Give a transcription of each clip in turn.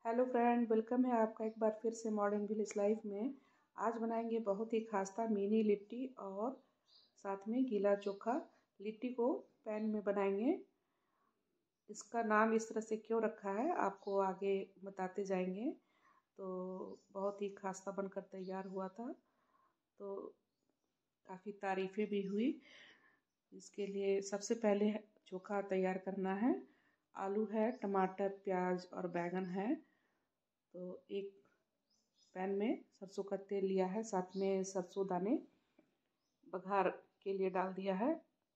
Hello friend, welcome है आपका एक बार फिर से मॉडर्न विलेज लाइफ में। आज बनाएंगे बहुत ही खास्ता मिनी लिट्टी और साथ में गीला चोखा। लिट्टी को पैन में बनाएंगे। इसका नाम इस तरह से क्यों रखा है आपको आगे बताते जाएंगे। तो बहुत ही खास्ता बनकर तैयार हुआ था, तो काफ़ी तारीफ़ें भी हुई। इसके लिए सबसे पहले चोखा तैयार करना है। आलू है, टमाटर, प्याज और बैगन है। तो एक पैन में सरसों का तेल लिया है, साथ में सरसों दाने बघार के लिए डाल दिया है।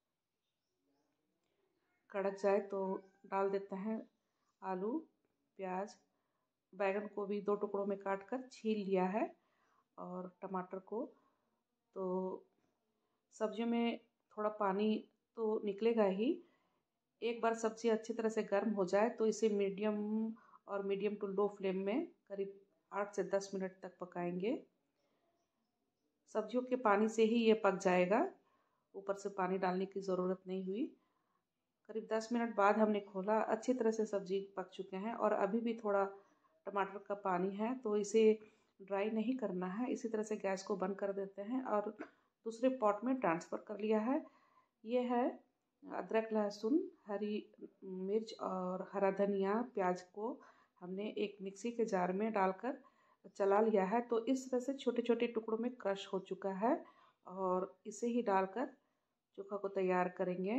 कड़क जाए तो डाल देते हैं आलू, प्याज, बैगन को भी 2 टुकड़ों में काट कर छील लिया है, और टमाटर को। तो सब्जियों में थोड़ा पानी तो निकलेगा ही। एक बार सब्जी अच्छी तरह से गर्म हो जाए तो इसे मीडियम टू लो फ्लेम में करीब 8 से 10 मिनट तक पकाएंगे। सब्जियों के पानी से ही ये पक जाएगा, ऊपर से पानी डालने की ज़रूरत नहीं हुई। करीब 10 मिनट बाद हमने खोला, अच्छी तरह से सब्जी पक चुके हैं और अभी भी थोड़ा टमाटर का पानी है, तो इसे ड्राई नहीं करना है। इसी तरह से गैस को बंद कर देते हैं और दूसरे पॉट में ट्रांसफ़र कर लिया है। ये है अदरक, लहसुन, हरी मिर्च और हरा धनिया, प्याज को हमने एक मिक्सी के जार में डालकर चला लिया है। तो इस तरह से छोटे छोटे टुकड़ों में क्रश हो चुका है, और इसे ही डालकर चोखा को तैयार करेंगे।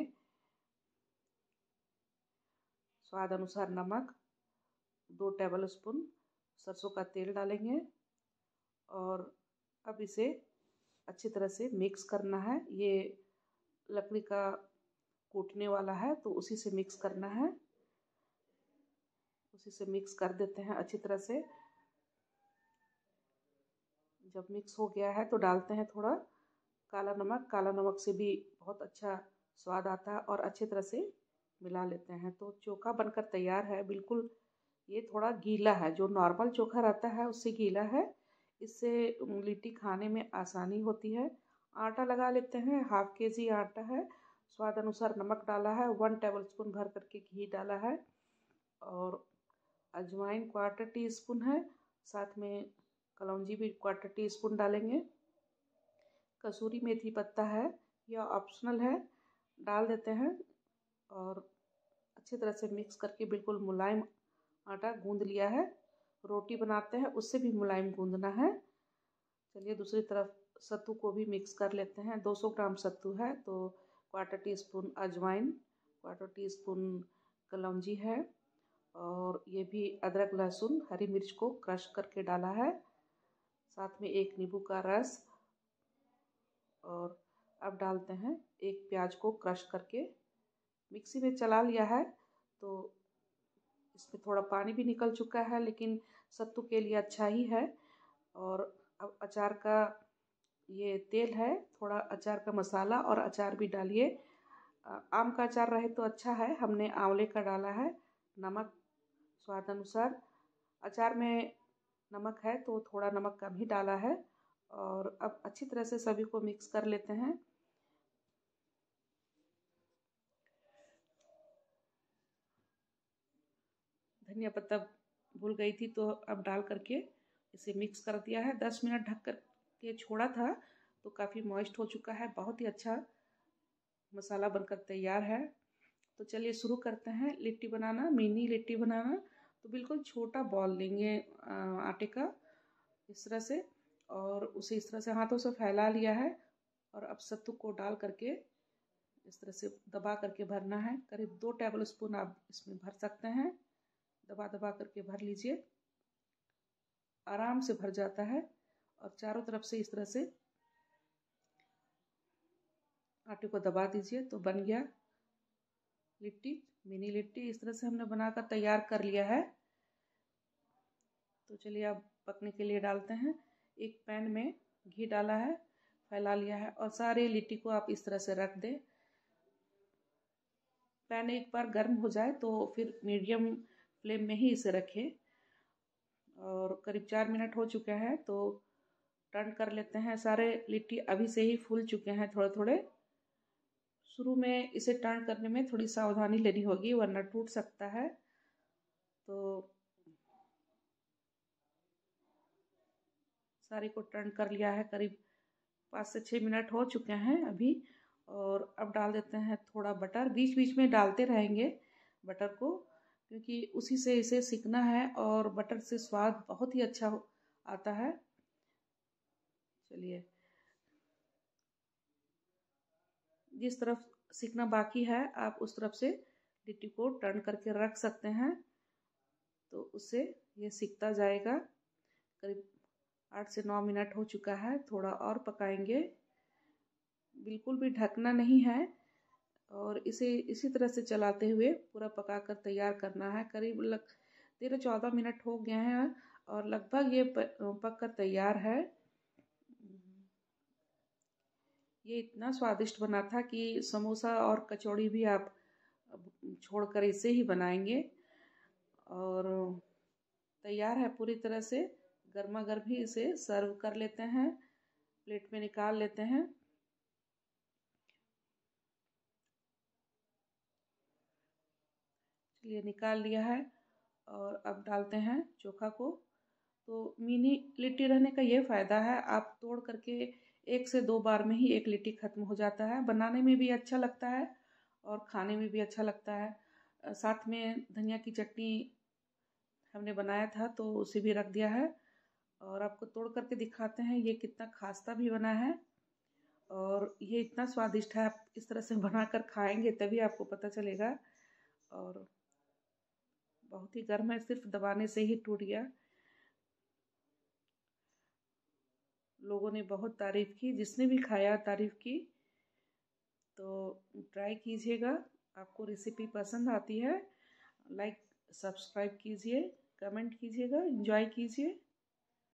स्वाद अनुसार नमक, 2 टेबल स्पून सरसों का तेल डालेंगे, और अब इसे अच्छी तरह से मिक्स करना है। ये लकड़ी का कूटने वाला है, तो उसी से मिक्स करना है। उसी से मिक्स कर देते हैं अच्छी तरह से। जब मिक्स हो गया है तो डालते हैं थोड़ा काला नमक। काला नमक से भी बहुत अच्छा स्वाद आता है, और अच्छी तरह से मिला लेते हैं। तो चोखा बनकर तैयार है। बिल्कुल ये थोड़ा गीला है, जो नॉर्मल चोखा रहता है उससे गीला है। इससे लिट्टी खाने में आसानी होती है। आटा लगा लेते हैं, हाफ केजी आटा है। स्वाद अनुसार नमक डाला है, 1 टेबल स्पून भर करके घी डाला है, और अजवाइन 1/4 टीस्पून है। साथ में कलौंजी भी 1/4 टीस्पून डालेंगे। कसूरी मेथी पत्ता है, यह ऑप्शनल है, डाल देते हैं। और अच्छी तरह से मिक्स करके बिल्कुल मुलायम आटा गूंद लिया है। रोटी बनाते हैं उससे भी मुलायम गूंदना है। चलिए दूसरी तरफ सत्तू को भी मिक्स कर लेते हैं। 200 ग्राम सत्तू है, तो 1/4 टीस्पून अजवाइन, 1/4 टीस्पून कलौंजी है, और ये भी अदरक, लहसुन, हरी मिर्च को क्रश करके डाला है। साथ में 1 नींबू का रस, और अब डालते हैं 1 प्याज को क्रश करके मिक्सी में चला लिया है। तो इसमें थोड़ा पानी भी निकल चुका है, लेकिन सत्तू के लिए अच्छा ही है। और अब अचार का ये तेल है, थोड़ा अचार का मसाला और अचार भी डालिए। आम का अचार रहे तो अच्छा है, हमने आंवले का डाला है। नमक स्वाद अनुसार, अचार में नमक है तो थोड़ा नमक कम ही डाला है। और अब अच्छी तरह से सभी को मिक्स कर लेते हैं। धनिया पत्ता भूल गई थी, तो अब डाल करके इसे मिक्स कर दिया है। 10 मिनट ढक कर के छोड़ा था, तो काफ़ी मॉइस्ट हो चुका है। बहुत ही अच्छा मसाला बनकर तैयार है। तो चलिए शुरू करते हैं लिट्टी बनाना, मिनी लिट्टी बनाना। तो बिल्कुल छोटा बॉल लेंगे आटे का, इस तरह से, और उसे इस तरह से हाथों से फैला लिया है। और अब सत्तू को डाल करके इस तरह से दबा करके भरना है। करीब 2 टेबल स्पून आप इसमें भर सकते हैं। दबा दबा करके भर लीजिए, आराम से भर जाता है। और चारों तरफ से इस तरह से आटे को दबा दीजिए, तो बन गया लिट्टी, मिनी लिट्टी। इस तरह से हमने बनाकर तैयार कर लिया है। तो चलिए अब पकने के लिए डालते हैं। एक पैन में घी डाला है, फैला लिया है, और सारे लिट्टी को आप इस तरह से रख दें। पैन एक बार गर्म हो जाए तो फिर मीडियम फ्लेम में ही इसे रखें। और करीब 4 मिनट हो चुके हैं, तो टर्न कर लेते हैं। सारे लिट्टी अभी से ही फूल चुके हैं थोड़े थोड़े। शुरू में इसे टर्न करने में थोड़ी सावधानी लेनी होगी, वरना टूट सकता है। तो सारे को टर्न कर लिया है, करीब 5 से 6 मिनट हो चुके हैं अभी। और अब डाल देते हैं थोड़ा बटर, बीच बीच में डालते रहेंगे बटर को, क्योंकि उसी से इसे सीखना है और बटर से स्वाद बहुत ही अच्छा आता है। चलिए, जिस तरफ सीखना बाकी है आप उस तरफ से लिट्टी को टर्न करके रख सकते हैं, तो उससे ये सीखता जाएगा। करीब 8 से 9 मिनट हो चुका है, थोड़ा और पकाएंगे, बिल्कुल भी ढकना नहीं है और इसे इसी तरह से चलाते हुए पूरा पकाकर तैयार करना है। करीब 13-14 मिनट हो गए हैं और लगभग ये पक कर तैयार है। ये इतना स्वादिष्ट बना था कि समोसा और कचौड़ी भी आप छोड़कर इसे ही बनाएंगे। और तैयार है पूरी तरह से, गर्मा गर्म ही इसे सर्व कर लेते हैं, प्लेट में निकाल लेते हैं। चलिए, निकाल लिया है और अब डालते हैं चोखा को। तो मिनी लिट्टी रहने का ये फ़ायदा है, आप तोड़ करके 1 से 2 बार में ही एक लिट्टी ख़त्म हो जाता है, बनाने में भी अच्छा लगता है और खाने में भी अच्छा लगता है। साथ में धनिया की चटनी हमने बनाया था तो उसे भी रख दिया है और आपको तोड़ करके दिखाते हैं ये कितना खास्ता भी बना है और ये इतना स्वादिष्ट है। आप इस तरह से बनाकर खाएंगे तभी आपको पता चलेगा। और बहुत ही गर्म है, सिर्फ दबाने से ही टूट गया। लोगों ने बहुत तारीफ़ की, जिसने भी खाया तारीफ़ की। तो ट्राई कीजिएगा, आपको रेसिपी पसंद आती है, लाइक सब्सक्राइब कीजिए, कमेंट कीजिएगा, एंजॉय कीजिए।